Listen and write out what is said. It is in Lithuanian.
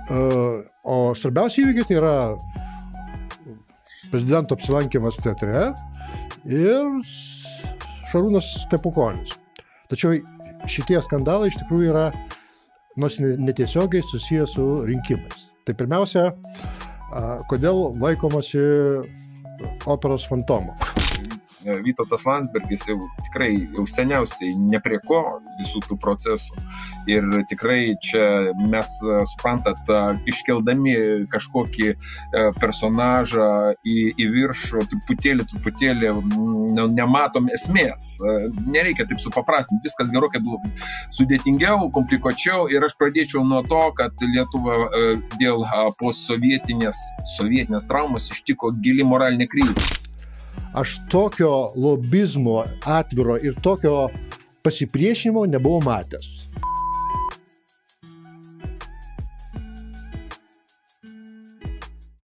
O svarbiausia įvykiai tai yra prezidento apsilankymas teatre ir Šarūnas Stepukonis. Tačiau šitie skandalai iš tikrųjų yra nors netiesiogiai susiję su rinkimais. Tai pirmiausia, kodėl laikomasi operos Fantomo? Vytautas Landsbergis jau tikrai seniausiai ne prie ko visų tų procesų. Ir tikrai čia mes, suprantat, iškeldami kažkokį personažą į viršų, truputėlį nematom esmės. Nereikia taip supaprastinti. Viskas gerokai buvo sudėtingiau, komplikuočiau. Ir aš pradėčiau nuo to, kad Lietuva dėl postsovietinės traumos ištiko gili moralinė krizė. Aš tokio lobizmo atviro ir tokio pasipriešinimo nebuvau matęs.